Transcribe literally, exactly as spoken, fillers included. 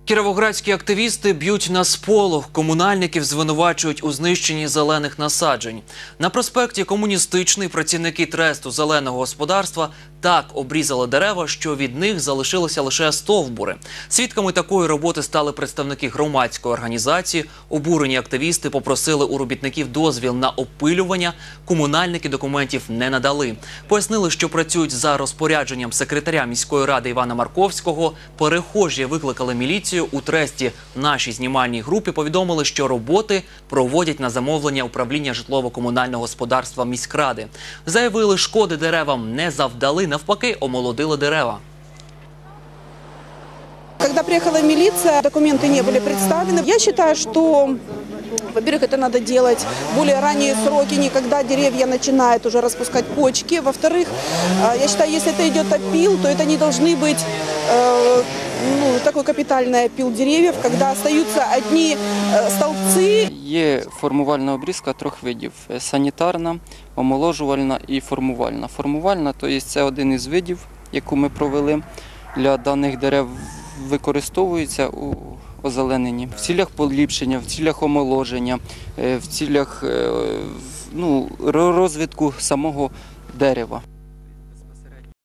Кіровоградські активісти б'ють на сполох. Комунальників звинувачують у знищенні зелених насаджень. На проспекті Комуністичний працівники тресту зеленого господарства так обрізали дерева, що від них залишилися лише стовбури. Свідками такої роботи стали представники громадської організації. Обурені активісти попросили у робітників дозвіл на опилювання. Комунальники документів не надали. Пояснили, що працюють за розпорядженням секретаря міської ради Івана Марковського. Перехожі викликали міліцію. У тресті нашій знімальній групі повідомили, що роботи проводять на замовлення управління житлово-комунального господарства міськради. Заявили, шкоди деревам не завдали, навпаки, омолодили дерева. Когда приехала милиция, документы не были представлены. Я считаю, что, во-первых, это надо делать в более ранние сроки, не когда деревья начинают уже распускать почки. Во-вторых, я считаю, если это идет опил, то это не должны быть э, ну, такой капитальный опил деревьев, когда остаются одни э, столбцы. Є формувальна обрізка трьох видів – санітарна, омоложувальна і формувальна. Формувальна – то є це один із видів, яку ми провели для даних дерев, використовується у озелененні в цілях поліпшення, в цілях омоложення, в цілях ну, розвитку самого дерева.